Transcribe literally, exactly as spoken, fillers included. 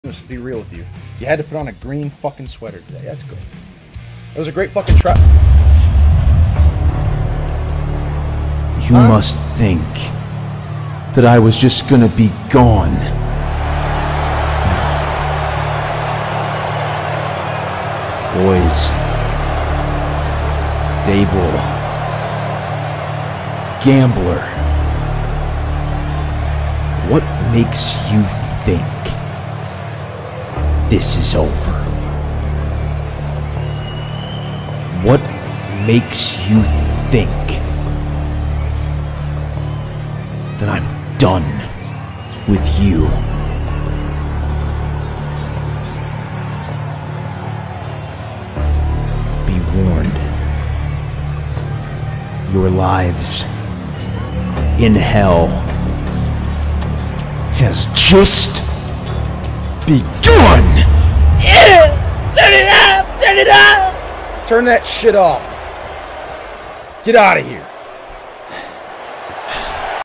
Just to be real with you. You had to put on a green fucking sweater today. That's great. It was a great fucking trap. You huh? must think that I was just gonna be gone. Boys. DABEL. Gambler. What makes you think this is over? What makes you think that I'm done with you? Be warned. Your lives in hell has just begun! Yeah! Turn it up! Turn it up! Turn that shit off. Get out of here.